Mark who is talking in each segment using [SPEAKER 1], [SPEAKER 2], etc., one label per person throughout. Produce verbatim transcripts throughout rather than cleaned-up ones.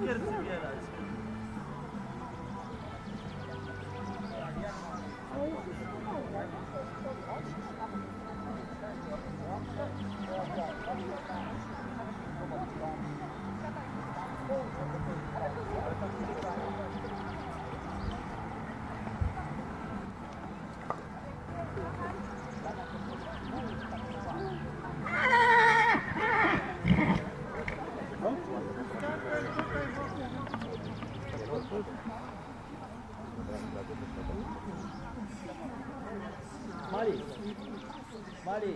[SPEAKER 1] cukier przybierać. Mali, Mali.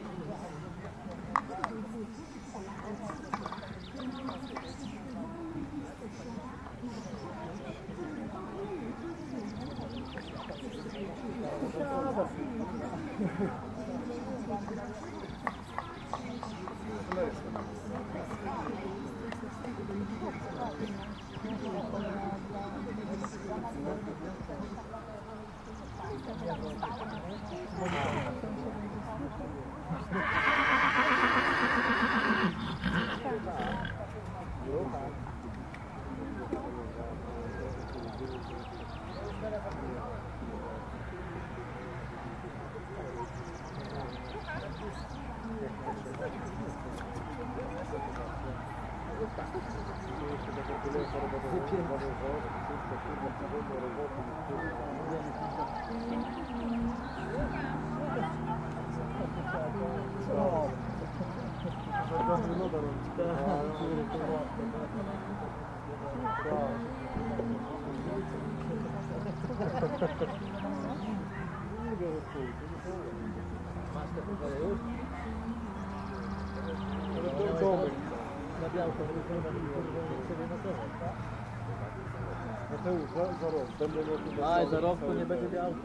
[SPEAKER 2] Mateusz, za, za rok.
[SPEAKER 1] Aj, za rok to nie będzie białko.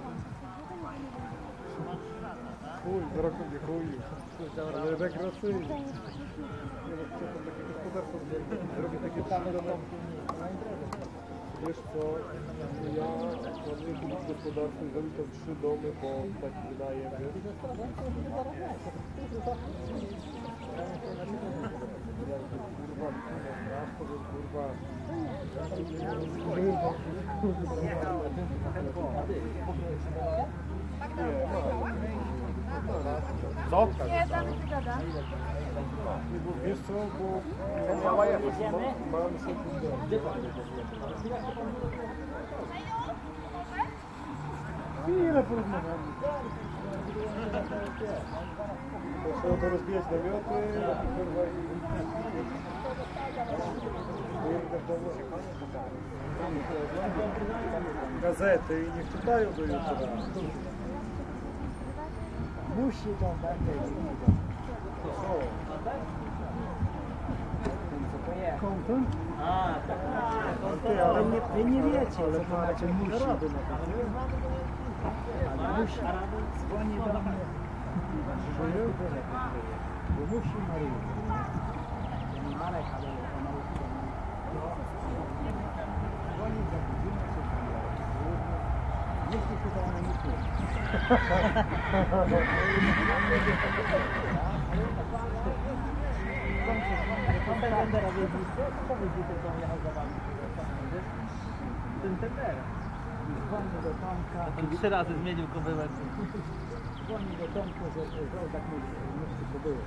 [SPEAKER 2] Chuj, za rok będzie chuj. Ale rekreacyjnie. Nie no, chcę tam takie gospodarstwo zrobić takie same domki. Wiesz co, ja planuję kupić gospodarstwo i zrobić tam trzy domy, bo tak mi wydaje, wiesz? Kurwa,
[SPEAKER 3] Co?
[SPEAKER 4] Nie, damy się gada.
[SPEAKER 2] wiesz co, bo mam sobie chwilę porozmawiamy. Trzeba to rozbijać namioty, kurwa i... Gazety i niech czytają do jutra.
[SPEAKER 3] Musi to być. Kontent?
[SPEAKER 1] A, tak.
[SPEAKER 3] Ale nie, wy nie wiecie, ale to macie musi. Ale musi. Dzwoni do mnie. Bo musi Maryja. Marek, ale ona musi. Dzwoni za godzinę, nie chce się to ona nie czuje. Pan Tendera wiedzieć, co wiedzieć, co on jechał za wami? Ten Tendera. Dzwoni do Tomka.
[SPEAKER 1] On trzy razy zmienił kobyłę.
[SPEAKER 3] Dzwoni do Tomka, że że tak nie chce to było.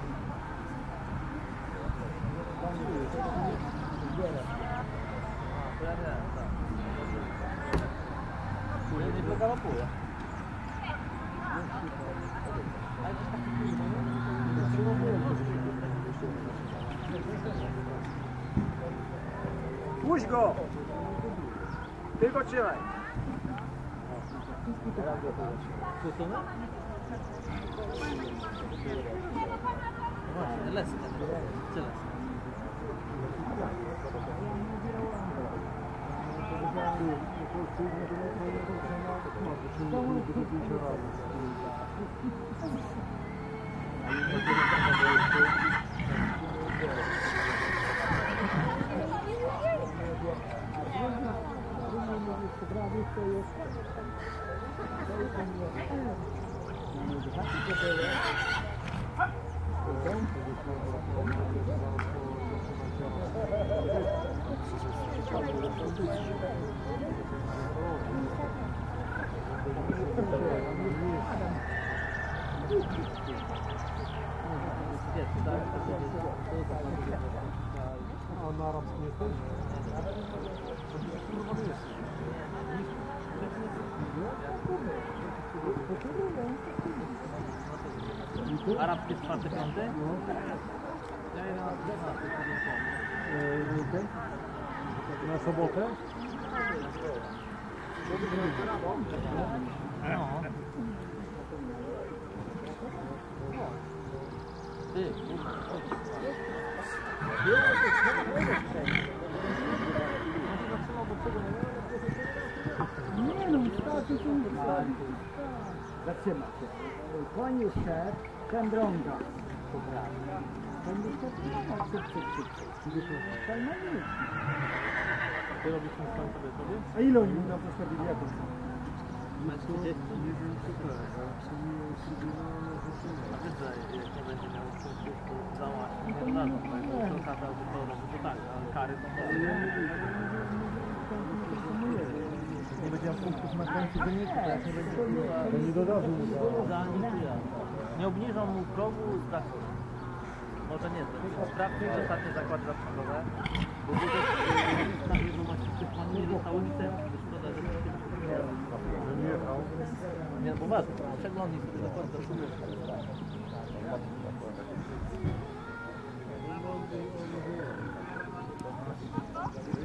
[SPEAKER 3] Dzwoni do Tomka.
[SPEAKER 1] To ja wiem, tak. Ja nie pogalopuję.
[SPEAKER 3] Puść go! Tylko trzymaj!
[SPEAKER 1] Puszczone? Właśnie, lesne. Tyle.
[SPEAKER 2] A na arabskim jesteś? Kurwa nie jest.
[SPEAKER 3] Arabskie czwarte, piąte? Ja jeden na dwunasty,
[SPEAKER 2] Weekend? Na sobotę?
[SPEAKER 3] No. Ty, kurwa.
[SPEAKER 4] Nie no, wystarczy tu wystarczy. Zatrzymaj się. Koniu szedł, ten drąga. Ten szedł, cyk, cyk, cyk, cyk. Ten ma nic.
[SPEAKER 3] Ty robisz ten sam sobie sobie?
[SPEAKER 2] A ile oni mu tam zostawili? Jak to?
[SPEAKER 3] Masz trzydzieści?
[SPEAKER 2] Nie wiem, czy tak. Ja przyjmuję sobie na
[SPEAKER 3] A wiesz, że jak nie będzie miał punktów, to załatwi nie dodadzą, bo jak to okazałby to robić, to tak, ale kary to może.
[SPEAKER 2] Nie będzie miał punktów na końcu wyniku, to jak nie będzie, to nie dodadzą mu za...
[SPEAKER 3] Za nic nie. Nie obniżą mu progu za... Może nie, to sprawdźmy ostatnie zakłady zapasowe, bo dużo na wiadomości tych panów nie dostało licencji, to szkoda, że to się
[SPEAKER 2] Że nie jechał.
[SPEAKER 3] nie, bo ważne, przeglądnij sobie zakłady zapasowe.
[SPEAKER 2] Thank you.